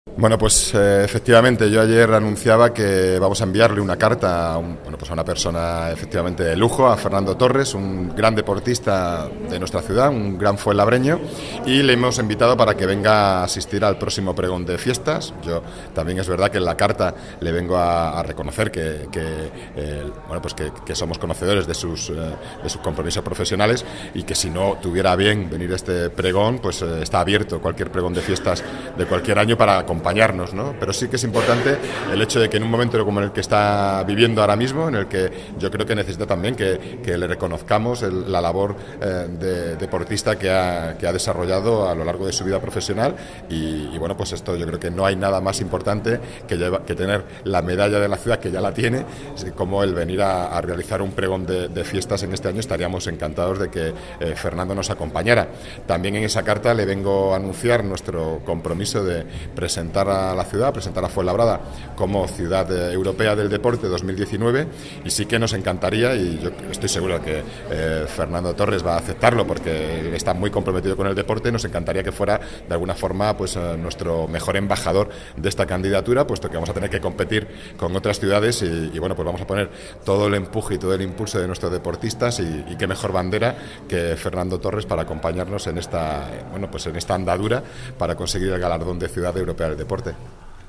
Bueno, pues efectivamente, yo ayer anunciaba que vamos a enviarle una carta a una persona efectivamente de lujo, a Fernando Torres, un gran deportista de nuestra ciudad, un gran fuenlabreño, y le hemos invitado para que venga a asistir al próximo pregón de fiestas. Yo también es verdad que en la carta le vengo a reconocer que somos conocedores de sus compromisos profesionales y que si no tuviera bien venir a este pregón, pues está abierto cualquier pregón de fiestas de cualquier año para acompañarnos, ¿no? Pero sí que es importante el hecho de que en un momento como en el que está viviendo ahora mismo, en el que yo creo que necesita también que le reconozcamos la labor de deportista que ha desarrollado a lo largo de su vida profesional y bueno, pues esto yo creo que no hay nada más importante que tener la medalla de la ciudad, que ya la tiene, como el venir a realizar un pregón de fiestas en este año. Estaríamos encantados de que Fernando nos acompañara. También en esa carta le vengo a anunciar nuestro compromiso de presentar a la ciudad, presentar a Fuenlabrada como Ciudad Europea del Deporte 2019, y sí que nos encantaría, y yo estoy seguro de que Fernando Torres va a aceptarlo porque está muy comprometido con el deporte, nos encantaría que fuera de alguna forma pues nuestro mejor embajador de esta candidatura, puesto que vamos a tener que competir con otras ciudades y bueno, pues vamos a poner todo el empuje y todo el impulso de nuestros deportistas y qué mejor bandera que Fernando Torres para acompañarnos en esta andadura para conseguir el galardón de Ciudad Europea del Deporte.